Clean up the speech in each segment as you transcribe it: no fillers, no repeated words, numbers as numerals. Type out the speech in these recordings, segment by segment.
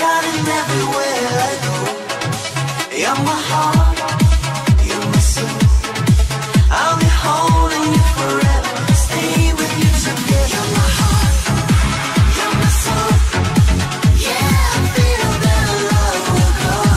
shining everywhere I go. You're my heart, you're my soul. I'll be holding you forever, stay with you together. You're my heart, you're my soul. Yeah, I feel that our love will grow.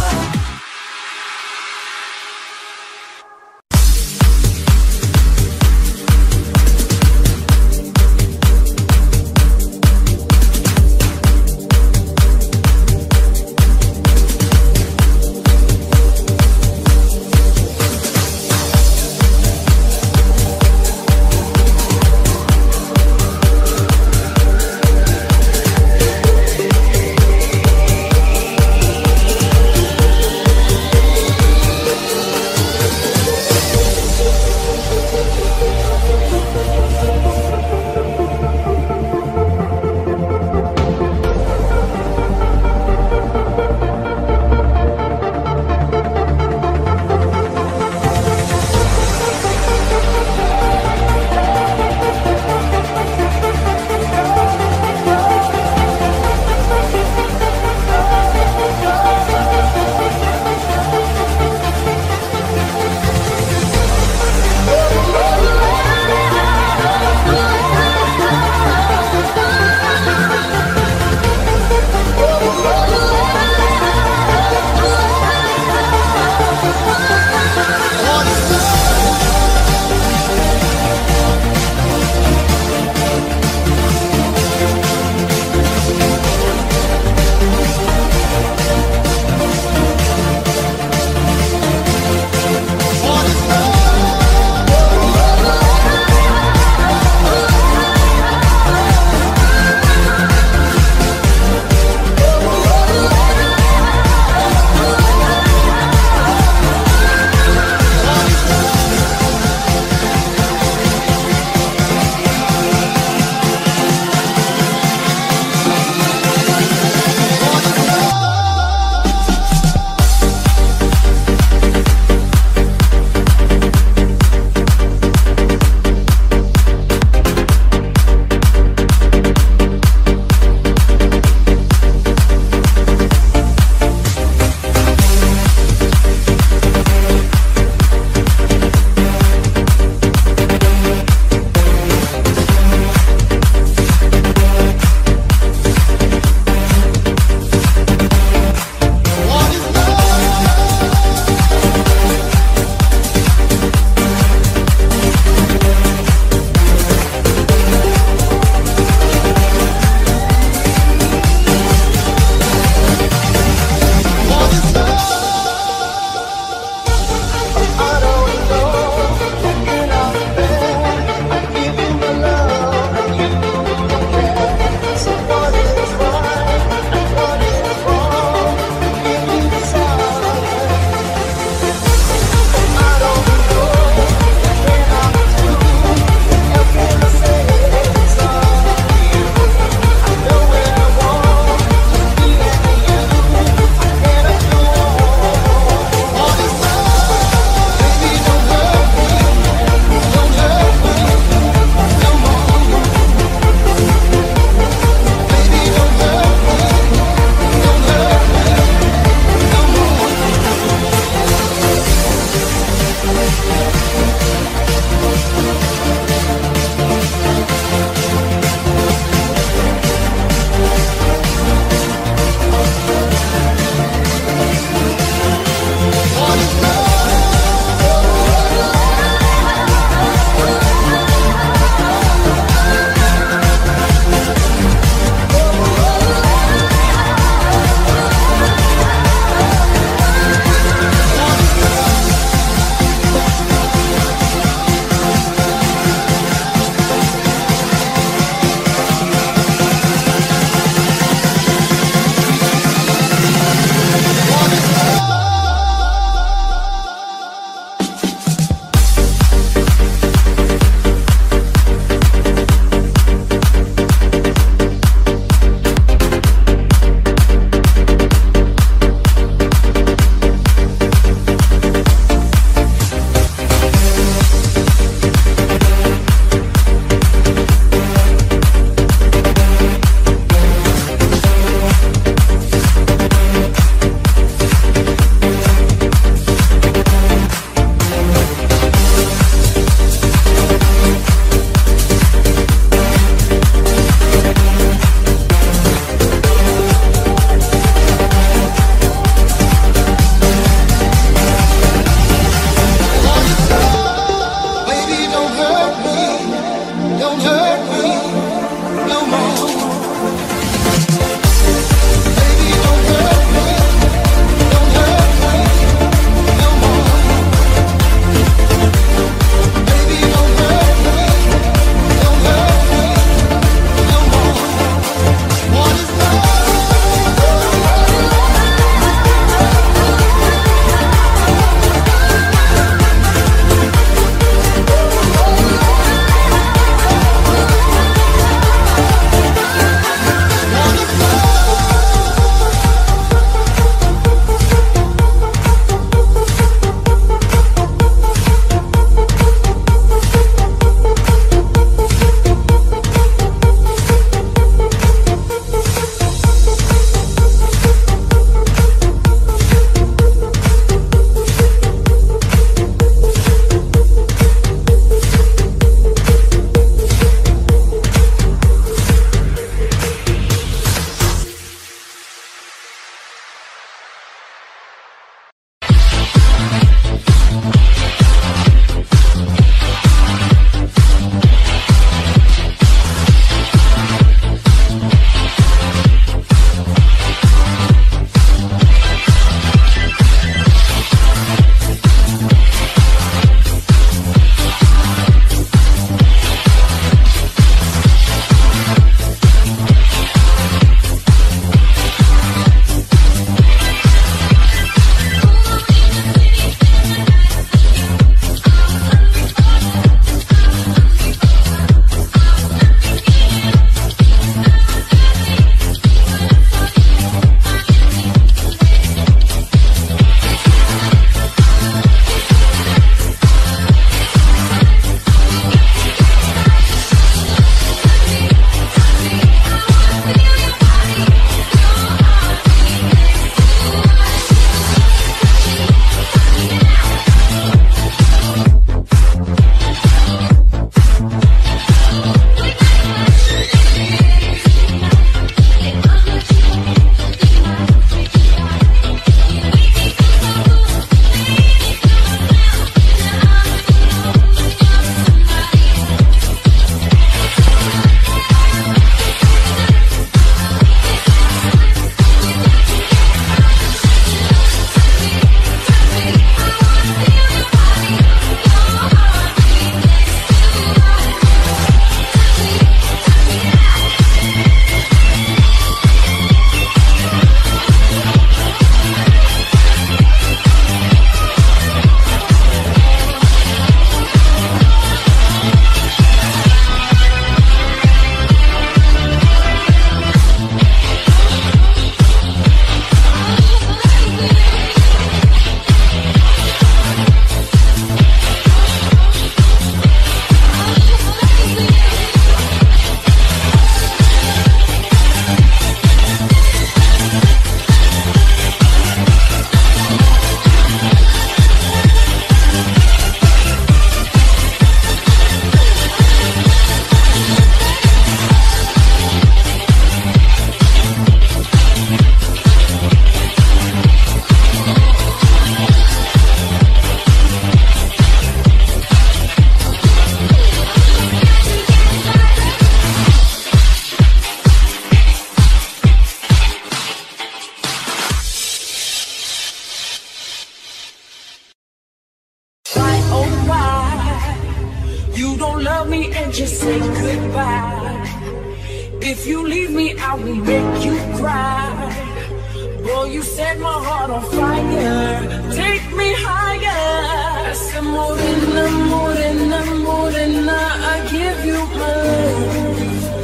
just say goodbye. If you leave me, I will make you cry. Boy, you set my heart on fire. Take me higher. Essa morena, morena, morena, I give you my love.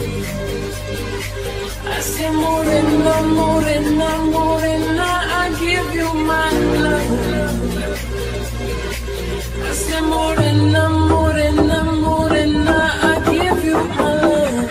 I say morena, morena, morena, I give you my love. I say morena, morena, morena, I give you my love.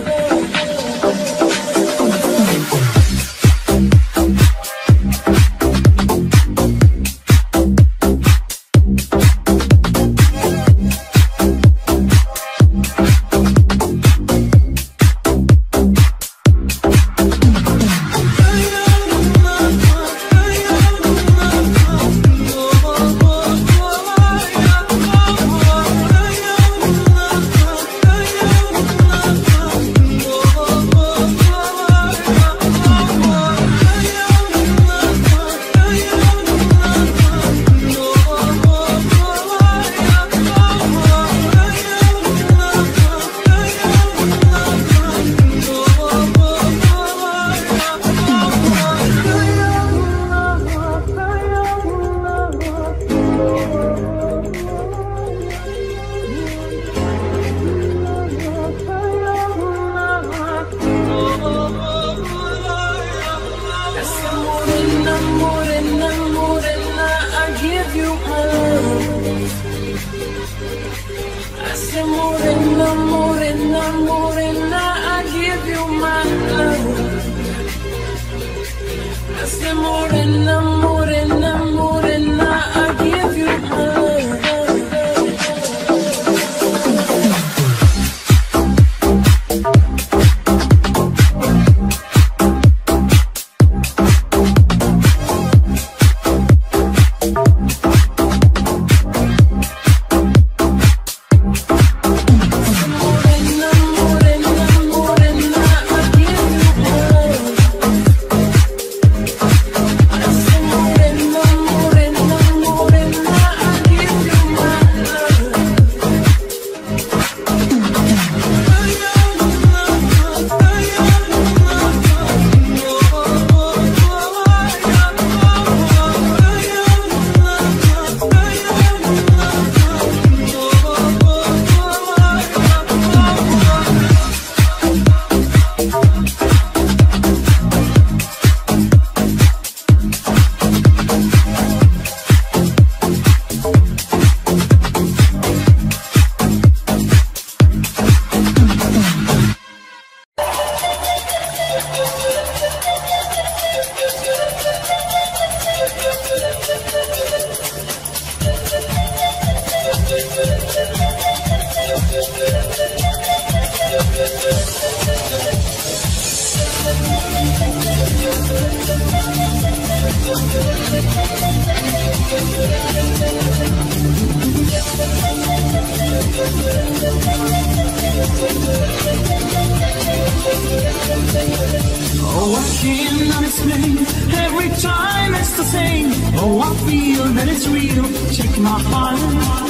Oh, I cannot explain. Every time it's the same. Oh, I feel that it's real. Take my heart.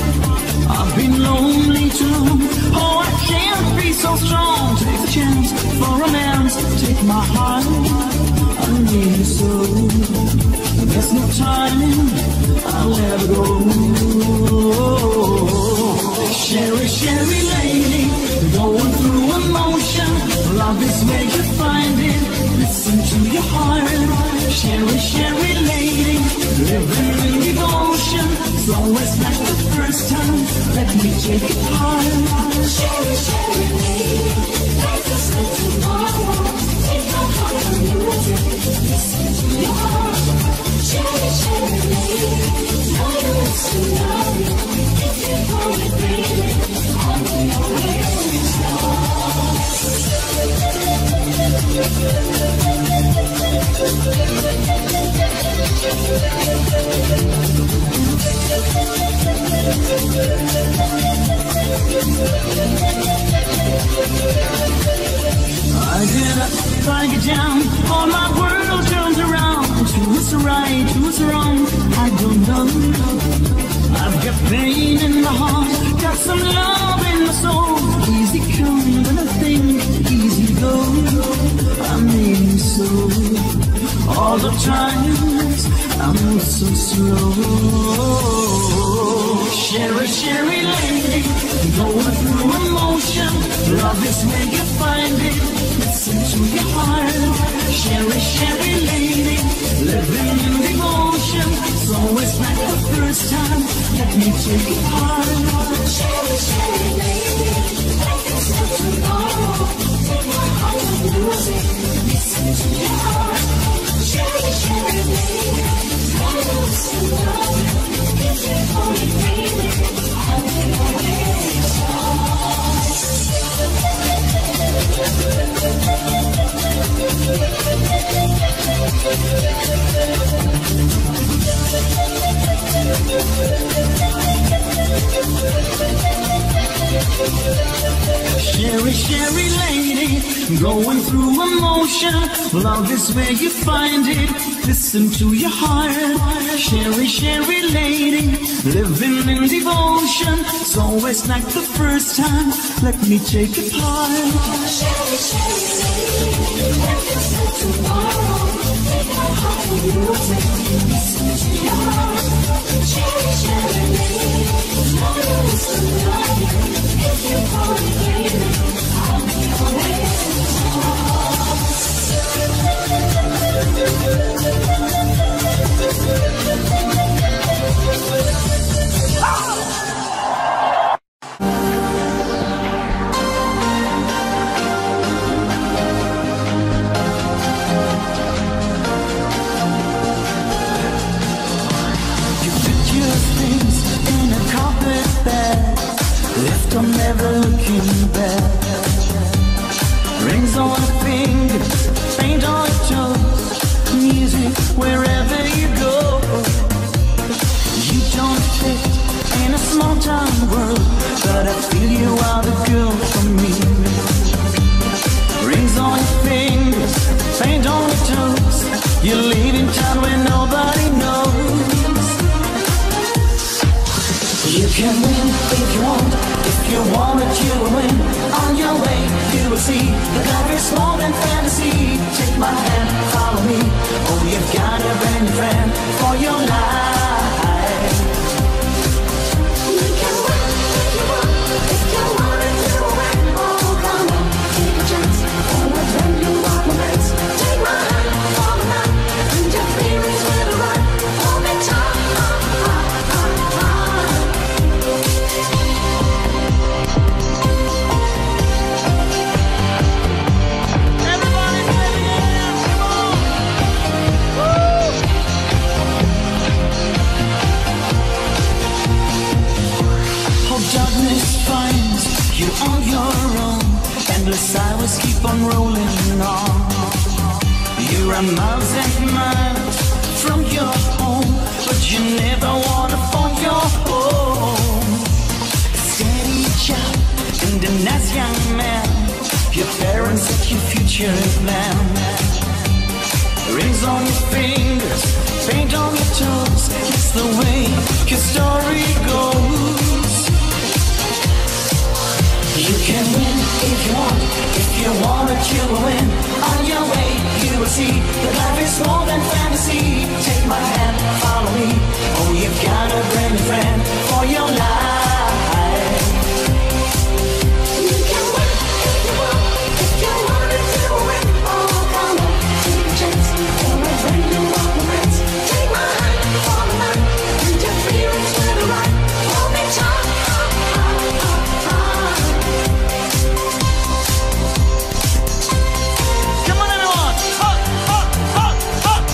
I've been lonely too long. Oh, I can't be so strong. Take the chance for romance. Take my heart. I need you so. There's no timing. I'll never go. Sherry, Sherry lady, going through emotion. Love is where you find it. Listen to your heart. Sherry, Sherry lady, living in devotion. It's always like the first time. Let me take it hard. Sherry, Sherry lady, life is like tomorrow. Take my heart and use it. Listen to your heart. Sherry, Sherry lady, know you it's tomorrow. If you want it, baby, on your way. I get up, I get down, all my world turns around. Who's right, who's wrong, I don't know. I've got pain in my heart, got some love in my soul. Please Sometimes I'm so slow. Sherry, Sherry lady, going through emotion. Love is where you find it. Listen to your heart. Sherry, Sherry lady, living in devotion. So it's like the first time. Let me take it hard. Sherry, Sherry lady, life is not tomorrow. Take my heart and lose it. Listen to your heart. Sherry, Sherry lady, I lose to love you. If you only dream it, I'll be always yours. Sherry, Sherry lady, going through emotion. Love is where you find it. Listen to your heart. Sherry, Sherry lady, living in devotion. So it's like the first time. Let me take it part. Sherry, Sherry lady, life is not tomorrow. Take my heart and lose it. Listen to your heart. Sherry, Sherry lady, I lose to love you. If you only dream it, I'll be always You put your things in a carpet bag, left on never looking back. Rings on a finger, paint on your toes, music wherever you go. You don't fit in a small town world, but I feel you are the girl for me. Rings on your fingers, paint on your toes, you live in town where nobody knows. You can win if you want, if you want it you will win. On your way you will see, the life is more than fantasy. Take my hand, follow me, oh you've got a brand new friend for your life. You can win if you want, if you want it you will win. Oh come on, take a chance, oh my friend you are my friends. Take my hand, follow me, and your feelings will run. Hold me tight, darkness finds you on your own. Endless hours keep on rolling on. You are miles and miles from your home, but you never wanna find your home. Steady job and a nice young man, your parents set your future plan. Rings on your fingers, paint on your toes, it's the way your story goes. You can win if you want, if you want it you will win. On your way you will see, that life is more than fantasy. Take my hand, follow me, oh you've got a brand new friend for your life. you can win if you want, if you want it you will win. Oh come on, take a chance, oh my friend you are my friends. Take my hand, follow me, and your feelings will run. Hold me tight, Come on everyone! Hop, hop, hop, hop!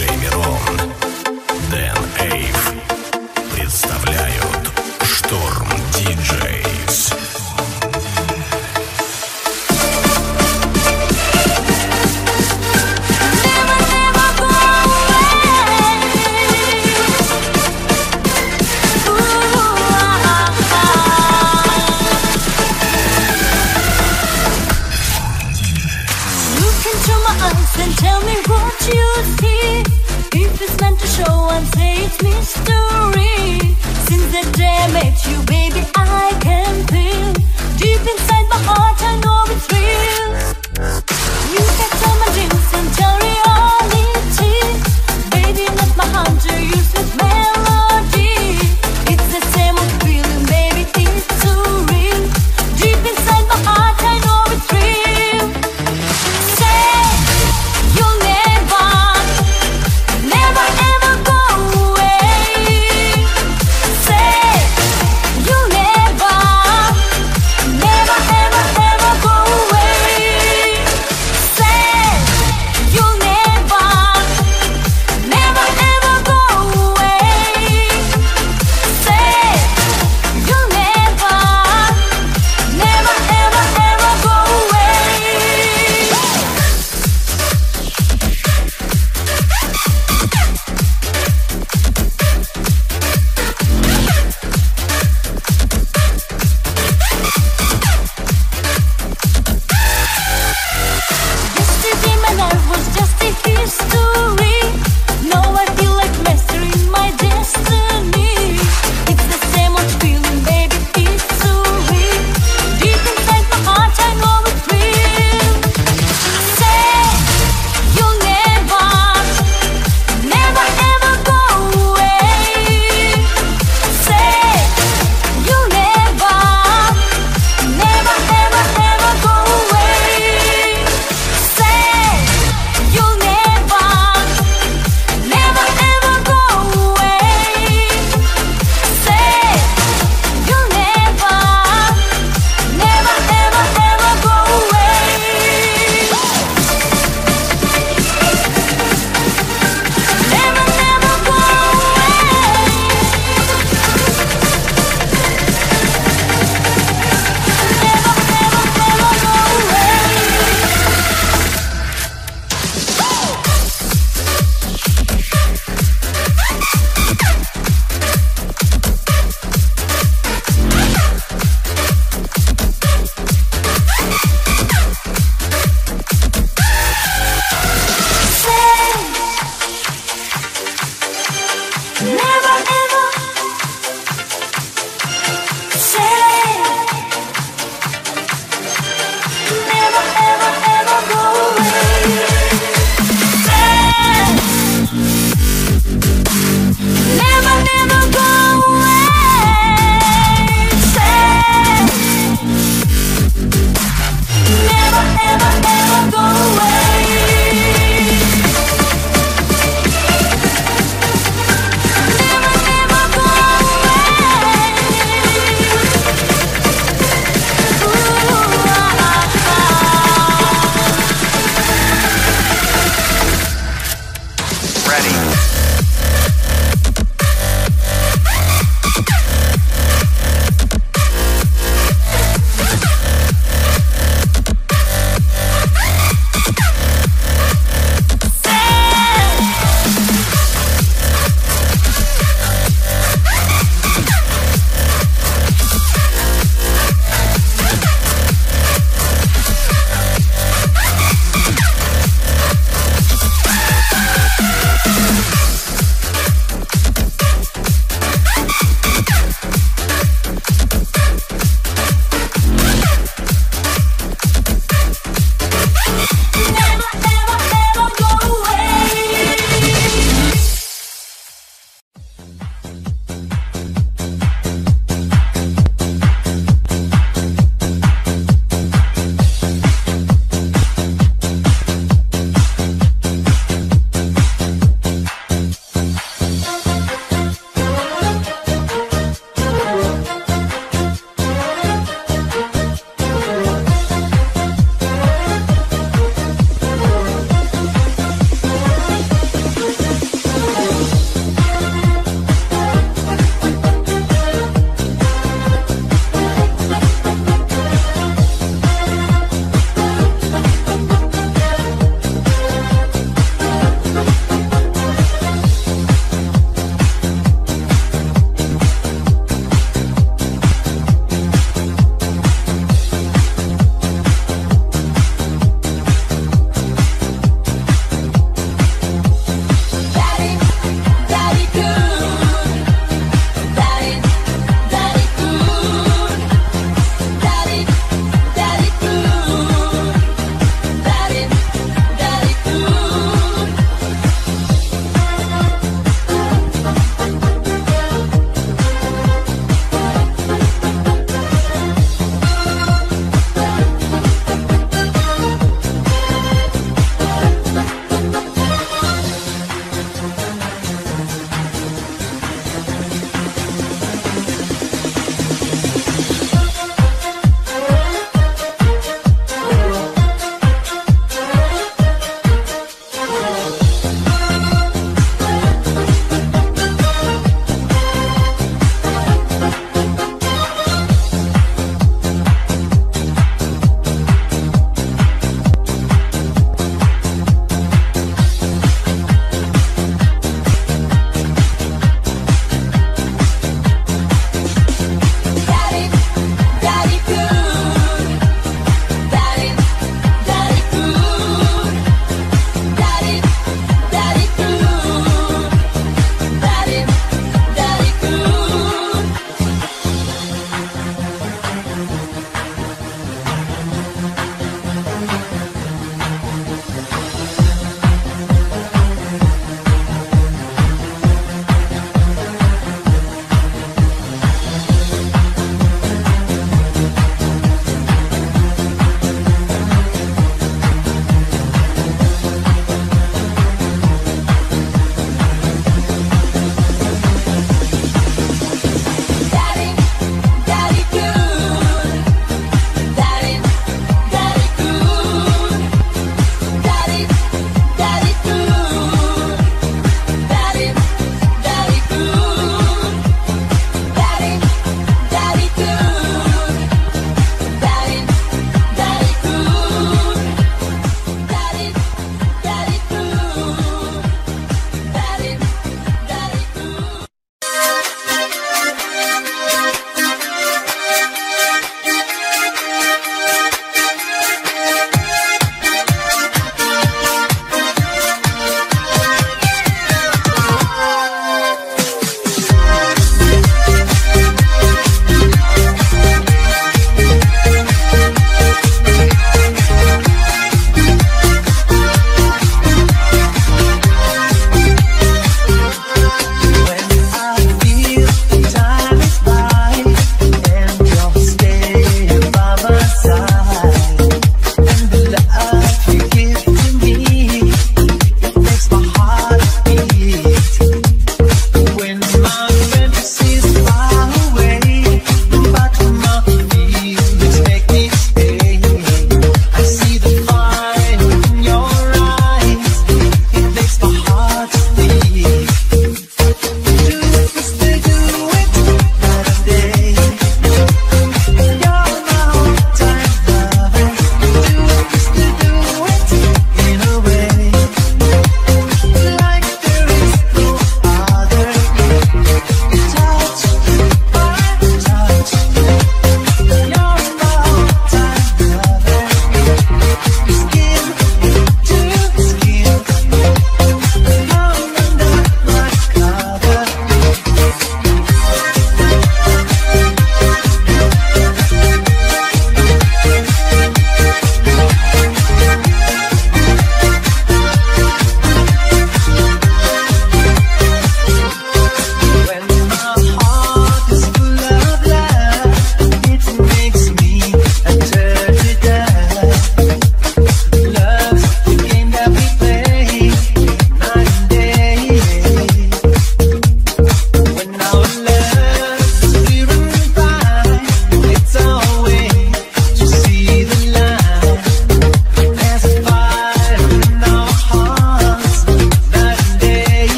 диджей Мирон, Дэн Эйв представляют Шторм Диджейс. And tell me what you see. If it's meant to show and say it's mystery. Since the day I met you, baby, I can feel deep inside my heart, I know it's real. You can tell my dreams and tell reality. Baby, not my hunter, useless melody. It's the same old feeling, baby, it's too real. Deep inside my heart, I know it's real. Say you'll never, never ever go away. Say you'll never, never ever ever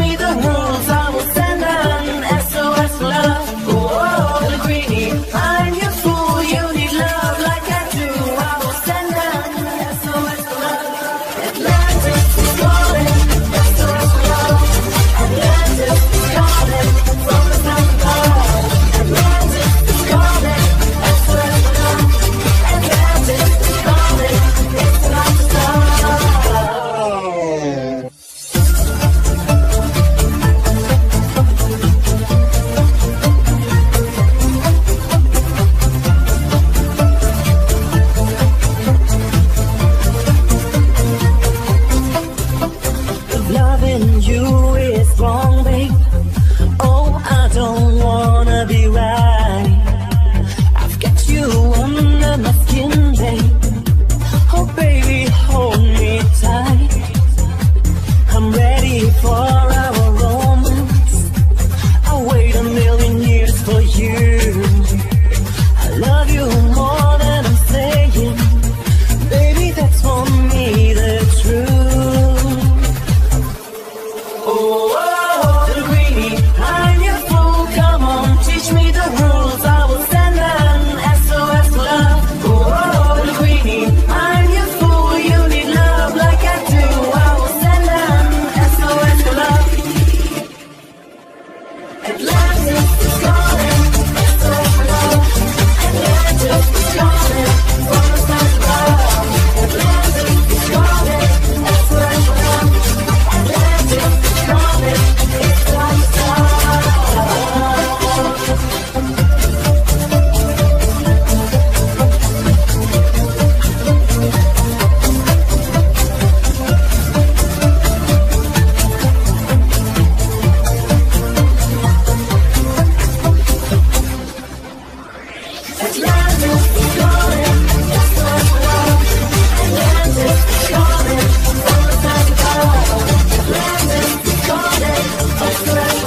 me the rules, I will send an SOS love. Oh, little Greenie, I'm your fool. You need love like I do. I will send an SOS love. Atlantis is calling, SOS love. Atlantis is calling from the south pole. Atlantis is calling, SOS love. Atlantis is calling, it's like a star. Loving you is wrong, babe. Oh, I don't wanna be right. I've got you under my skin, babe. Oh, baby, hold me tight. I'm ready for our romance. I'll wait a million years for you. I love you more than I'm saying. Baby, that's for me the truth. Oh, little Greenie, I'm your fool. Come on, teach me the rules. I will send an SOS love. Oh, little Greenie, I'm your fool. You need love like I do. I will send an SOS love. Atlantis is calling, SOS love. Atlantis is calling from the south pole. Atlantis is calling, SOS love. Atlantis is calling, it's like a star. Atlantis is calling, SOS love. Atlantis is calling from the south pole. Atlantis is calling, SOS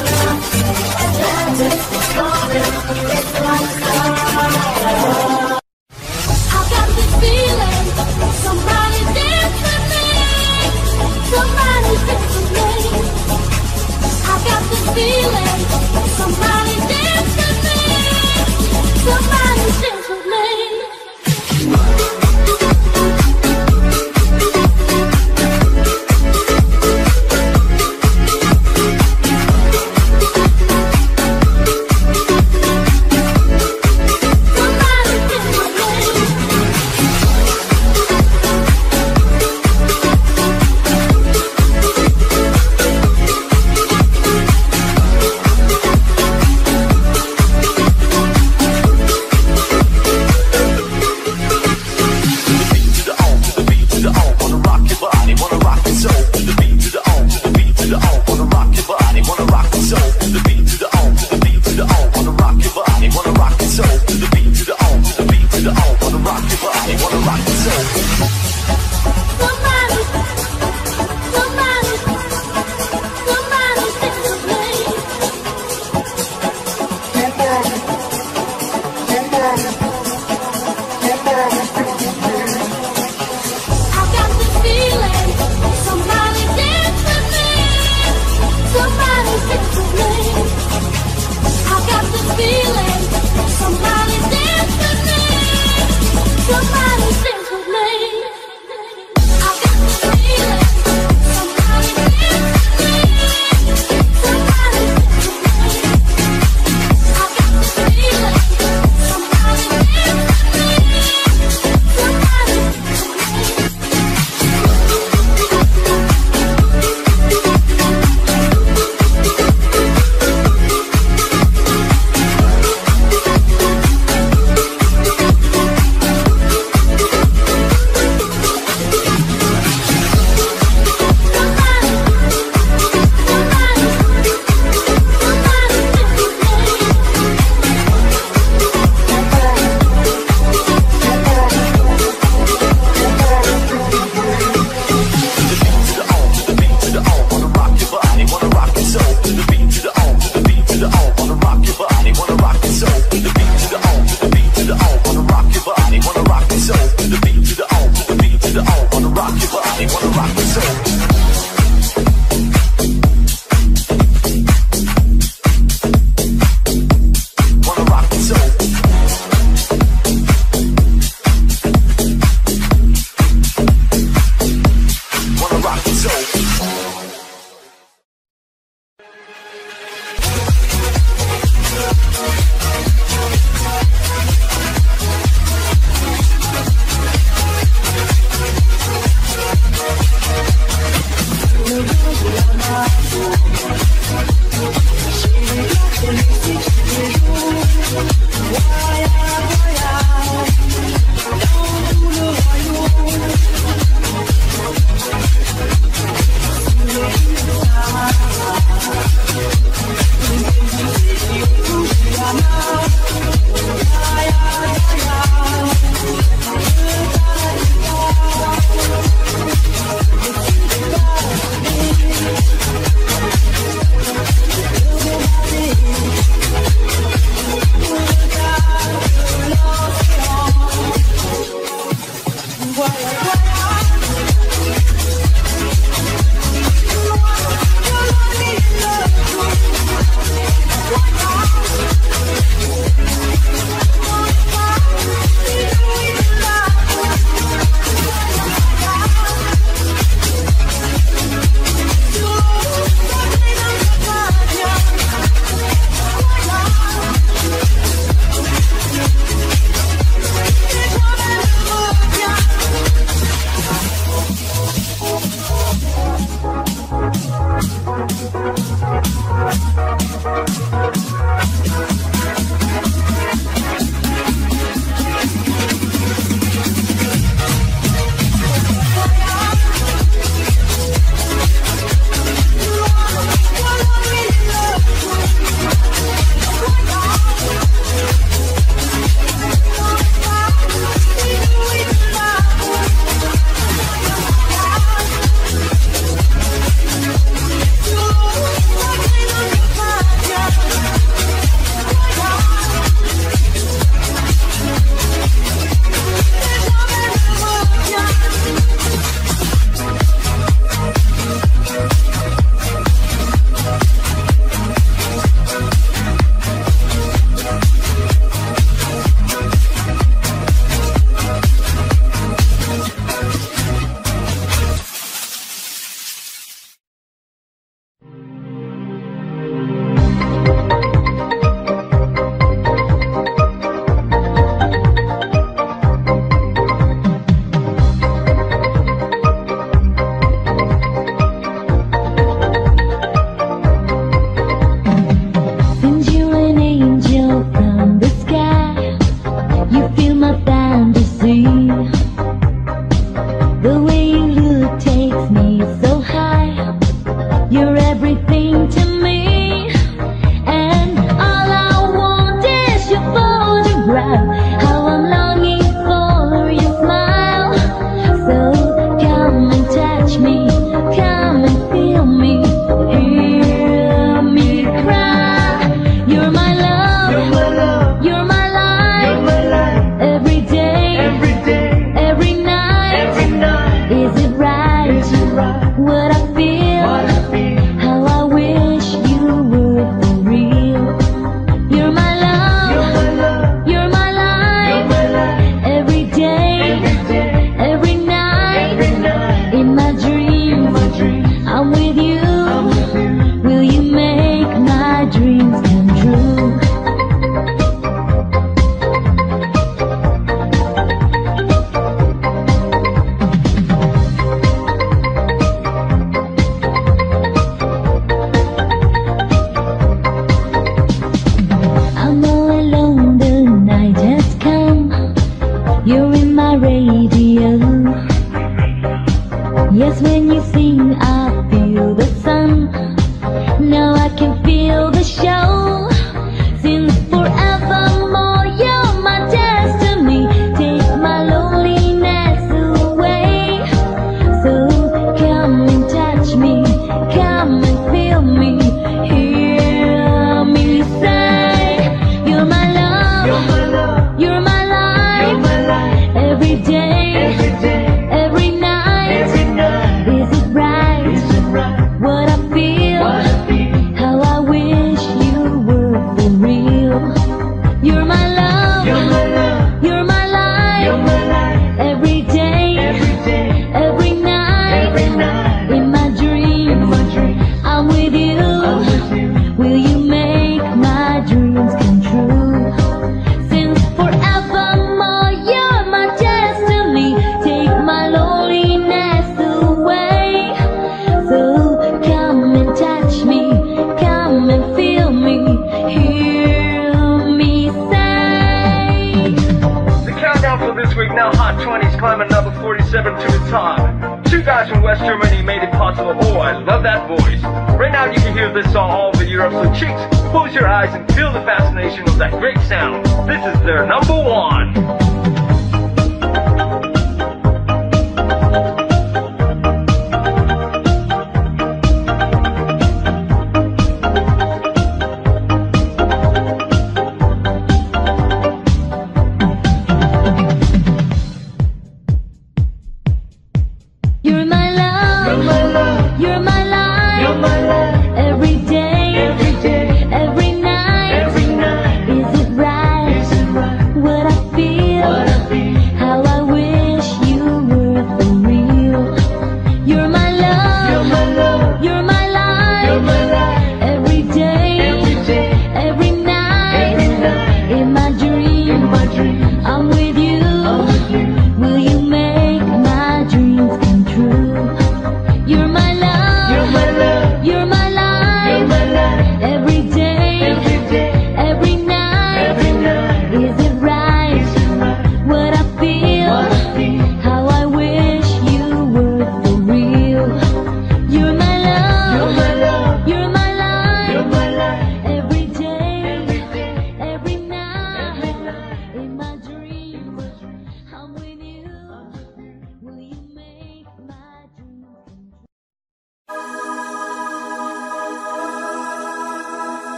Oh, I love that voice. Right now you can hear this song all over Europe, so chicks, close your eyes and feel the fascination of that great sound. This is their number one. You're my love, you're my life, every day, every night, is it right, what I feel,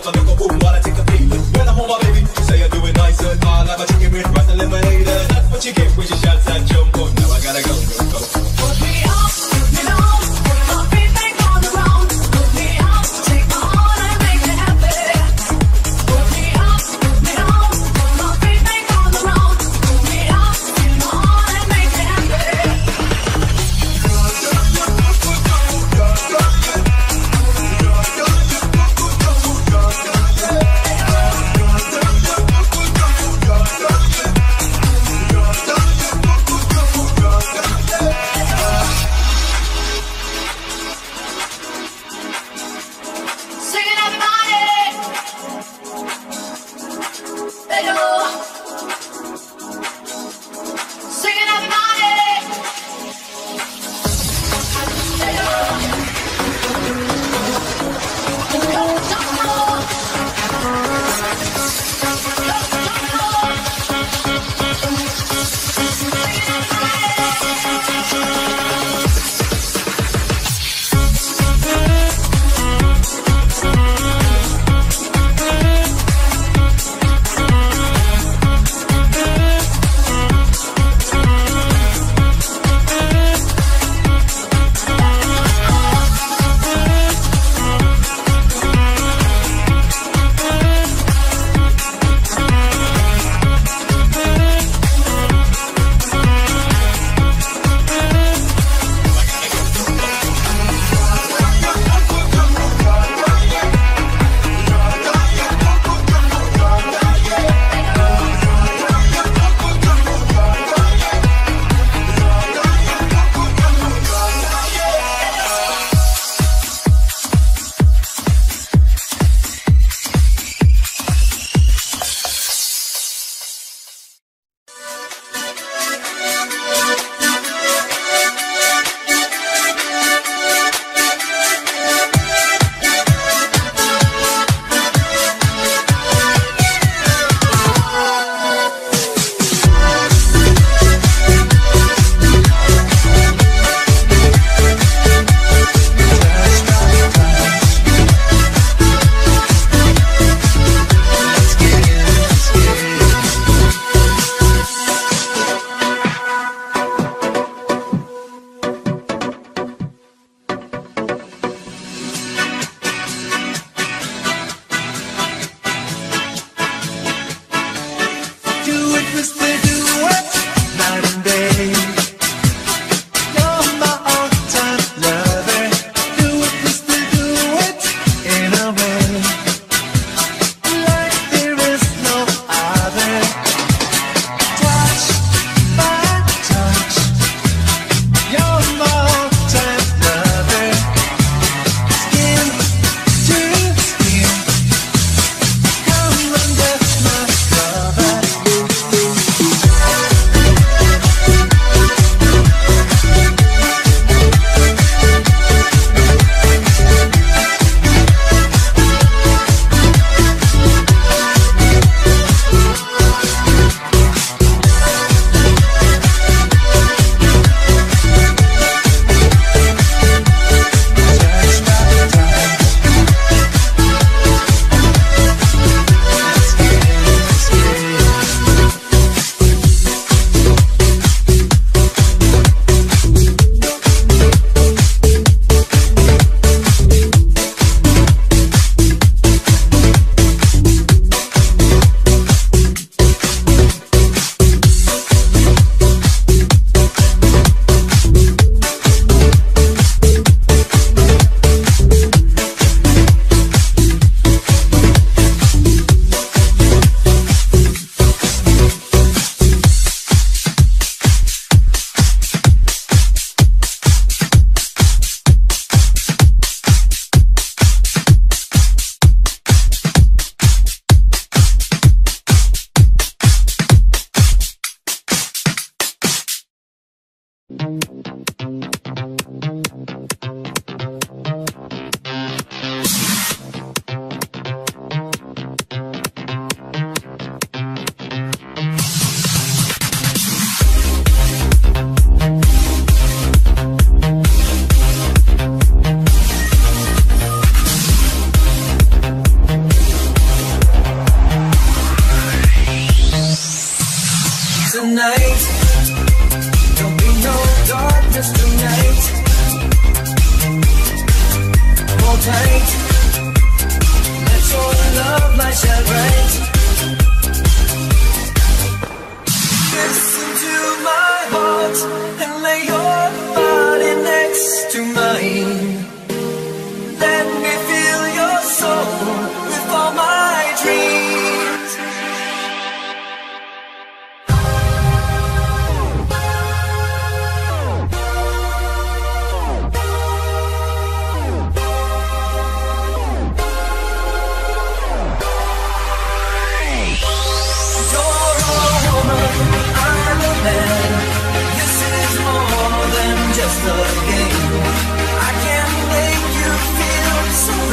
I make a boom while I take a beat. When I'm home, my baby, you say you're doing nice and all. Have a chicken with rice and lemonade. That's what you get when you shots and jump on. Now I gotta go. Put me up, put me down, put my feet back on the ground. Put me up, take my heart and make me happy. Put me up, put me down, put my feet back on the ground. Put me up, feel my heart and make me happy.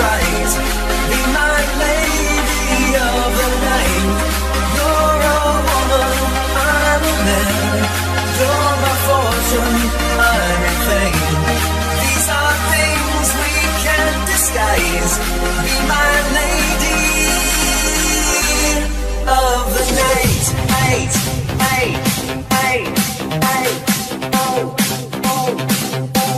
right. Be my lady of the night. You're a woman, I'm a man. You're my fortune, I'm in fame. These are things we can't disguise. Be my lady of the night. Eight, eight, eight, eight, oh, oh, oh.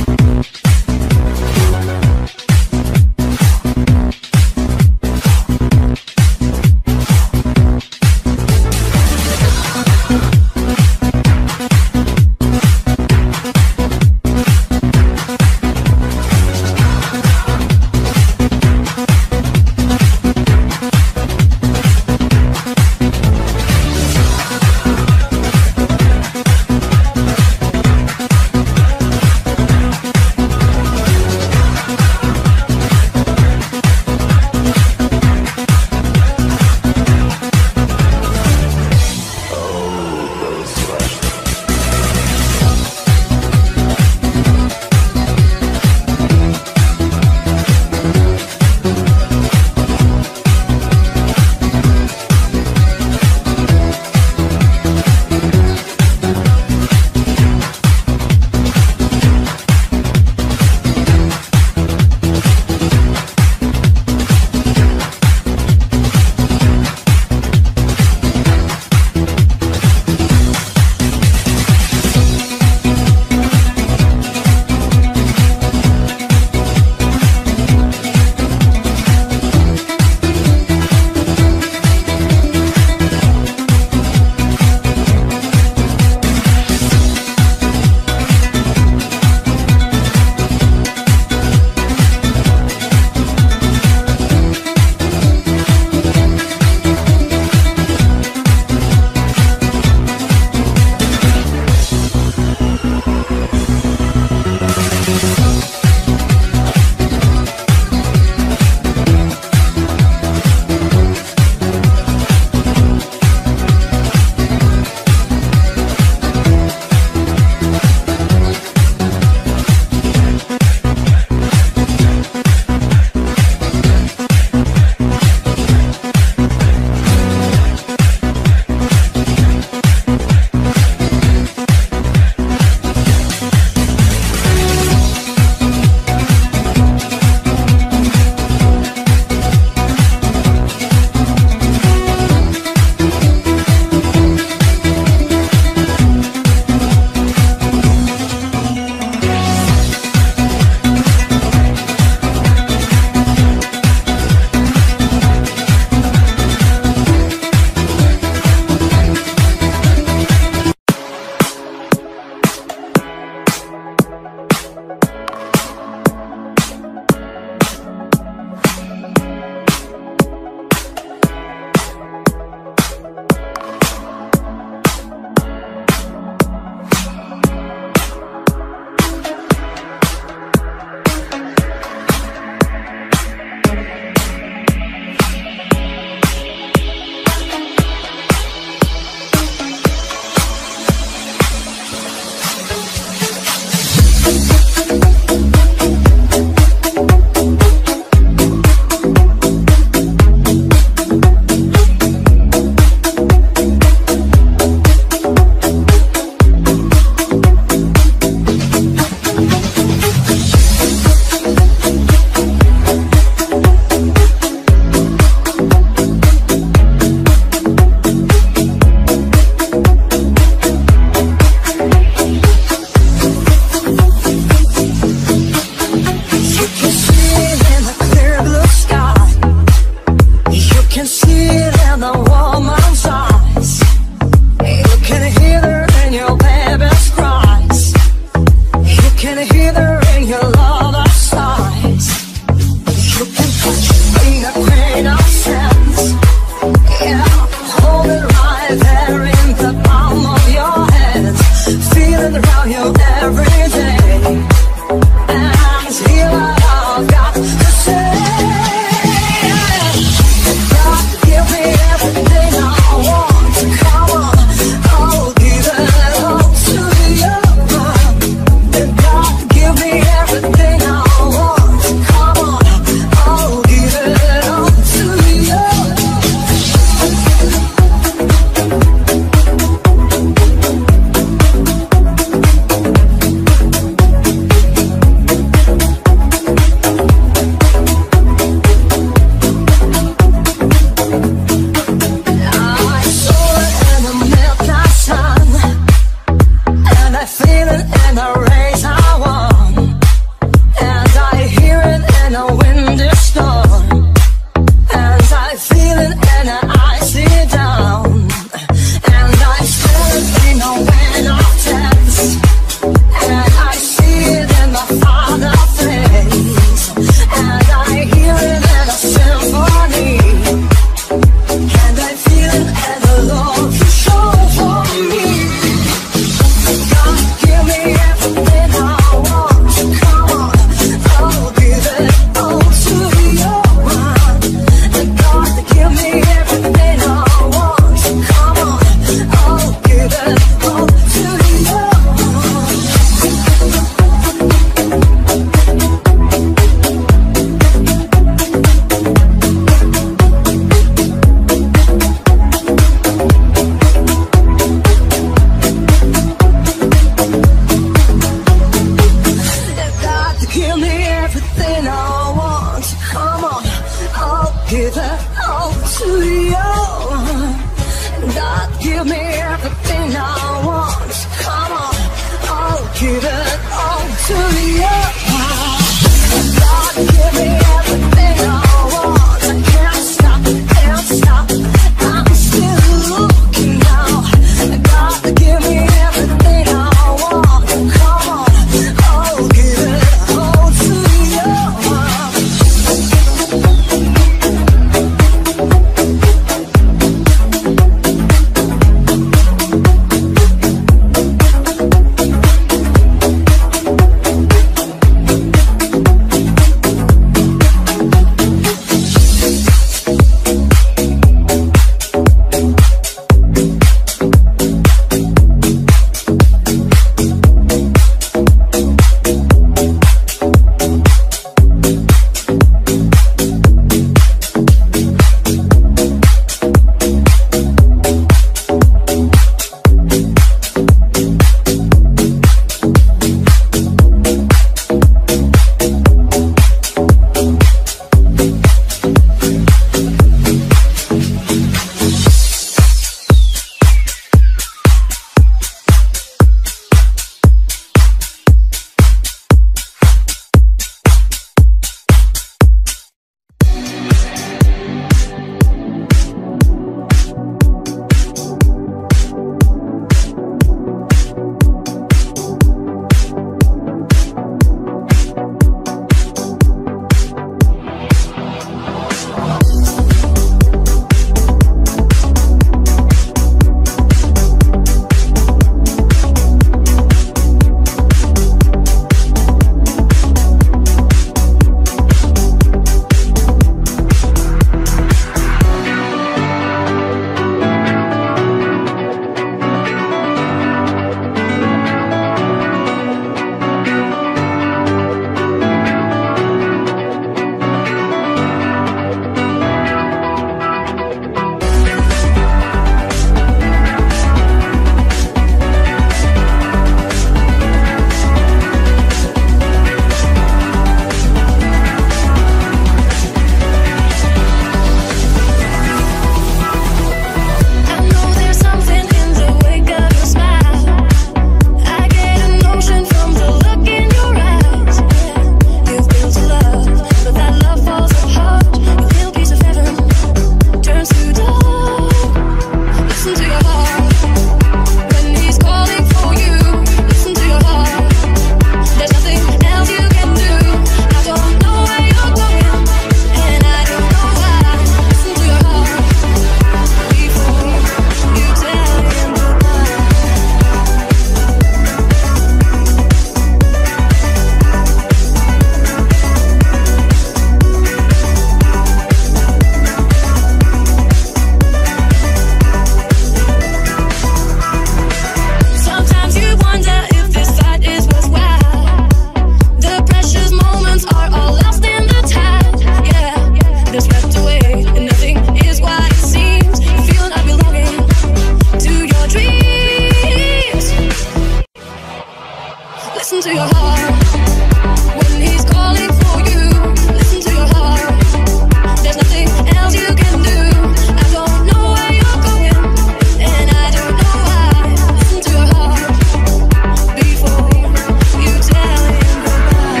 to your heart. When he's calling for you, listen to your heart. There's nothing else you can do. I don't know where you're going, and I don't know why. Listen to your heart before you tell him goodbye.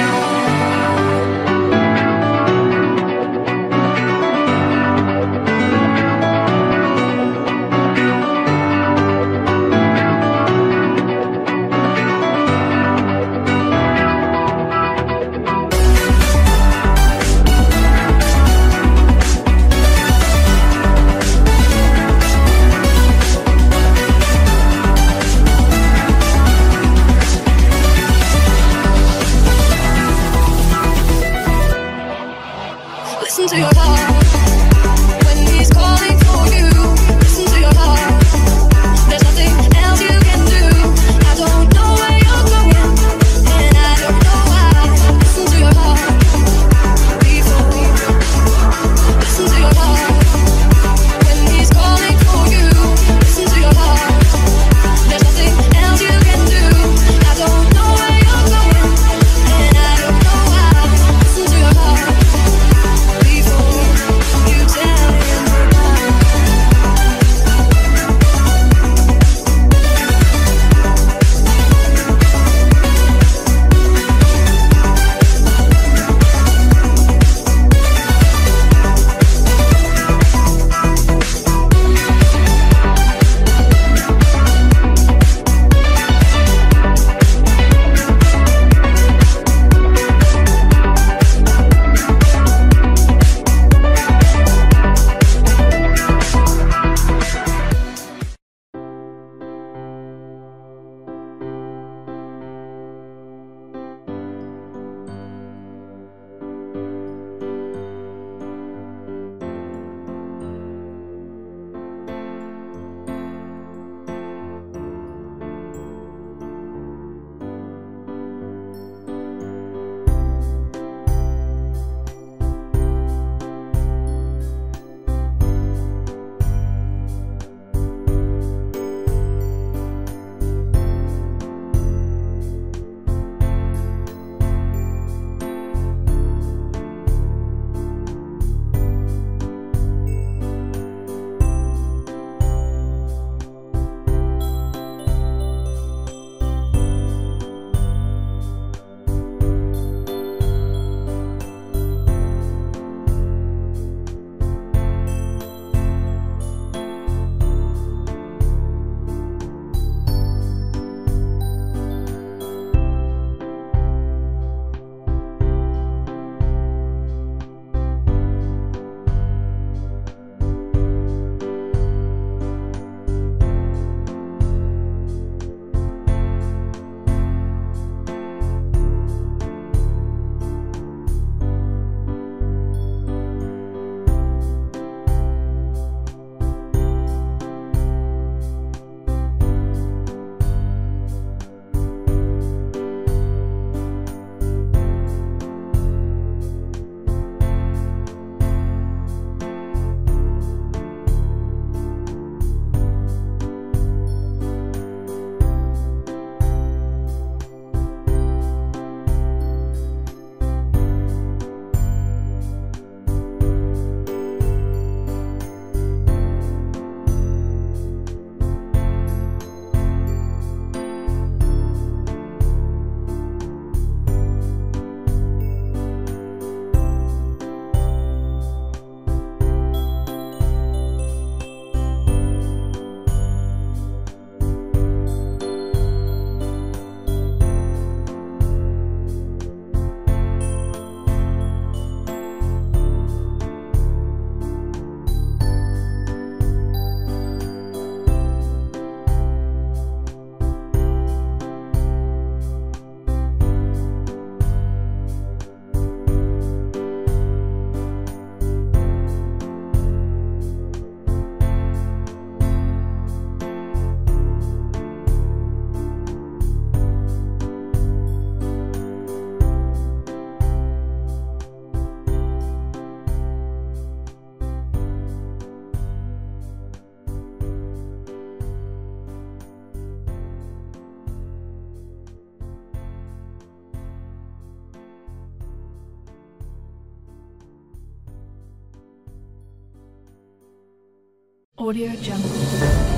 Audio Jungle.